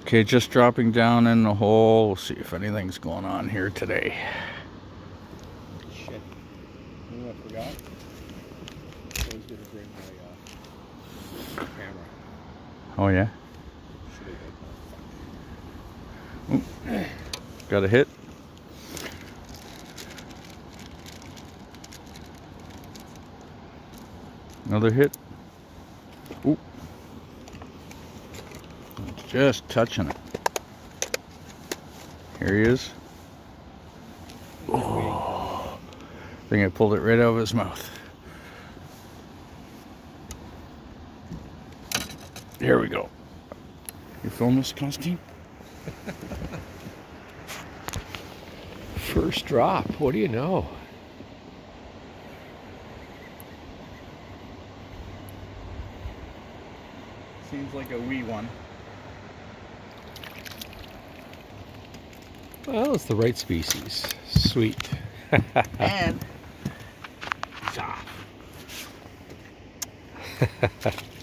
Okay, just dropping down in the hole. We'll see if anything's going on here today. Shit. You know what I forgot? I was going to bring my camera. Oh yeah? Ooh. Got a hit. Another hit. Ooh. Just touching it. Here he is. Oh, I think I pulled it right out of his mouth. Here we go. You film this, Constantine? First drop. What do you know? Seems like a wee one. Well, it's the right species. Sweet. And he's off.